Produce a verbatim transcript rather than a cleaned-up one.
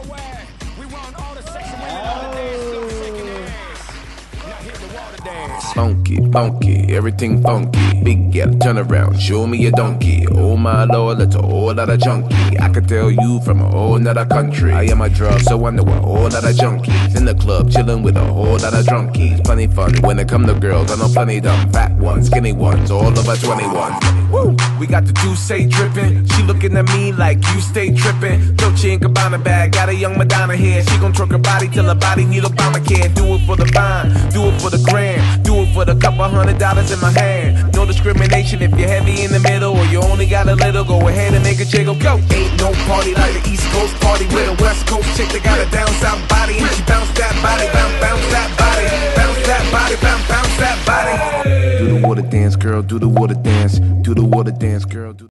Funky, funky, everything funky. Big gal, turn around, show me a donkey. Oh my lord, that's a whole lot of junkie. I could tell you from a whole nother country. I am a drug, so I know a whole lot of junkies. In the club, chilling with a whole lot of drunkies. Plenty fun when it come to girls, I know plenty dumb. Fat ones, skinny ones, all over twenty-one. Woo! We got the Douce dripping. She looking at me like you stay tripping. Dolce and Gabbana bag, got a young Madonna here. She gon' twerk her body till her body need Obamacare. Do it for the vine, do it for the gram, do it for the couple hundred dollars in my hand. No discrimination if you're heavy in the middle or you only got a little. Go ahead and make a jiggle, go. Ain't no party like the East Coast party with a West Coast chick that got a down south body and she bounce that body, bounce, bounce that body, bounce that body, bounce, bounce that body. Do the water dance, girl. Do the water dance. Do the water dance, girl. Do